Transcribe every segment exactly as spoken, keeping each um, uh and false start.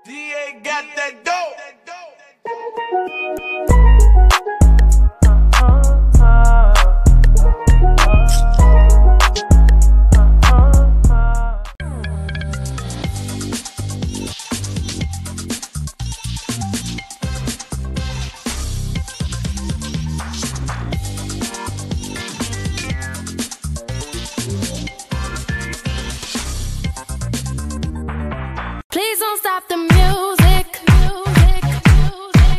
D A got that dope. Please don't stop the music. Music, music.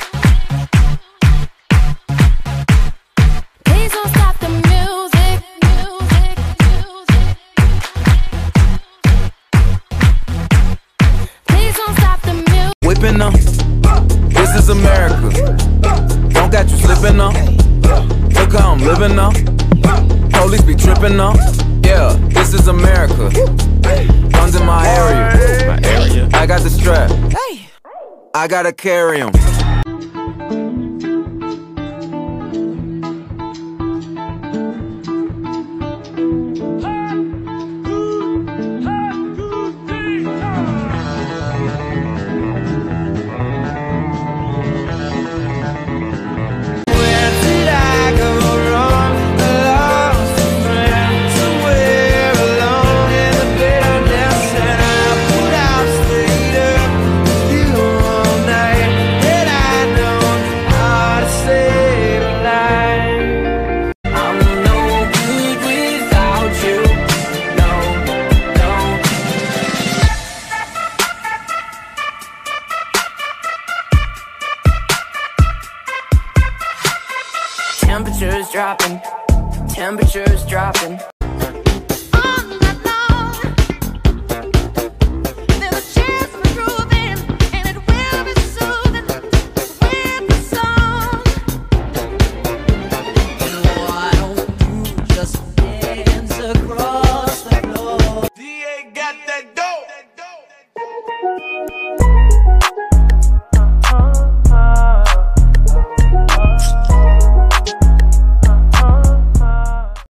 Please don't stop the music. Music, music. Please don't stop the music. Whipping up, this is America. Don't got you slipping up. Look how I'm living up. Police be tripping up. Yeah, this is America. Guns in my area. My area. I got the strap. Hey, I gotta carry 'em. Temperatures dropping, temperatures dropping.